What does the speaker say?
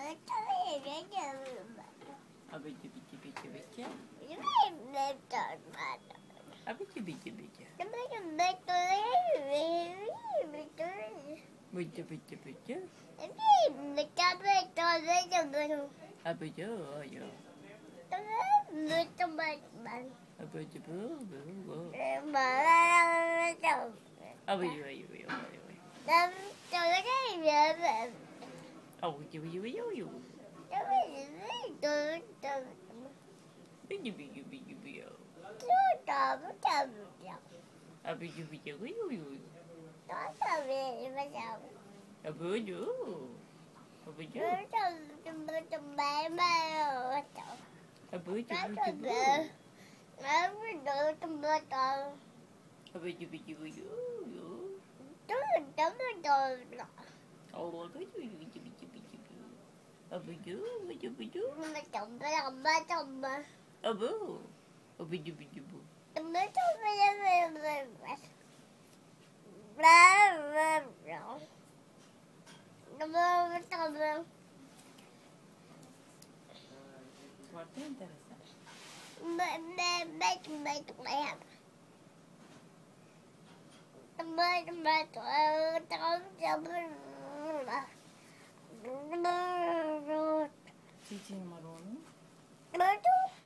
Abici bici bici bici. Abici bici bici. Bici bici bici. Abici ayo. Abici bu bu bu. Abici ayo ayo ayo. Abici bici bici ayo. Bici bici bici bici. Abici bici ayo ayo. Abici. Abici. Abici bici bu. Abici bici bici ayo. Allah bici bici bici bici. Abici bici bici. Abu. Abici bici bu. Foarte interesant. Cici numărul 1.